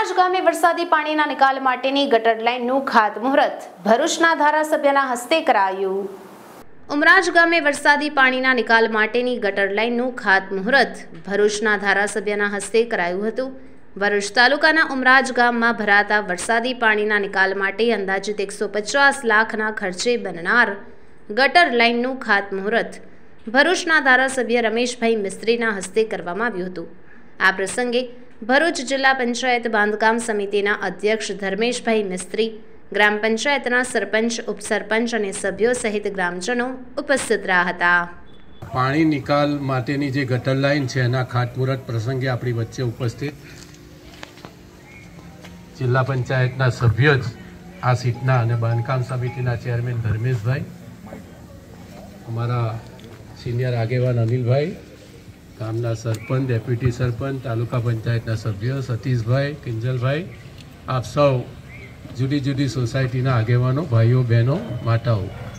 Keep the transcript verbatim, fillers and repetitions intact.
ઉમરાજ ગામે વરસાદી પાણીના નિકાલ માટેની ગટર લાઇનનું ખાતમુહૂર્ત ભરૂચના ધારાસભ્યના હસ્તે કરાયું। ઉમરાજ ગામે વરસાદી પાણીના નિકાલ માટેની ગટર લાઇનનું ખાતમુહૂર્ત ભરૂચના ધારાસભ્યના હસ્તે કરાયું હતું। ભરૂચ તાલુકાના ઉમરાજ ગામમાં ભરાતા વરસાદી પાણીના નિકાલ માટે અંદાજિત એકસો પચાસ લાખના ખર્ચે બનનાર ગટર લાઇનનું ખાતમુહૂર્ત ભરૂચના ધારાસભ્ય રમેશભાઈ મિસ્ત્રીના હસ્તે કરવામાં આવ્યું હતું। આ પ્રસંગે ભરૂચ જિલ્લા પંચાયત બાંધકામ સમિતિના અધ્યક્ષ ધર્મેશભાઈ મિસ્ત્રી, ગ્રામ પંચાયતના સરપંચ, ઉપસરપંચ અને સભ્યો સહિત ગ્રામજનો ઉપસ્થિત રહ્યા હતા। પાણી નિકાલ માટેની જે ગટર લાઇન છે એના ખાતમુહૂર્ત પ્રસંગે આપણી વચ્ચે ઉપસ્થિત જિલ્લા પંચાયતના સભ્યો જ આ સીટના અને બાંધકામ સમિતિના ચેરમેન ધર્મેશભાઈ, અમારા સિનિયર આગેવાન અનિલભાઈ, ગામના સરપંચ, ડેપ્યુટી સરપંચ, તાલુકા પંચાયતના સભ્યો સતીશભાઈ, કિંજલભાઈ, આપ સૌ જુદી જુદી સોસાયટીના આગેવાનો, ભાઈઓ, બહેનો, માતાઓ,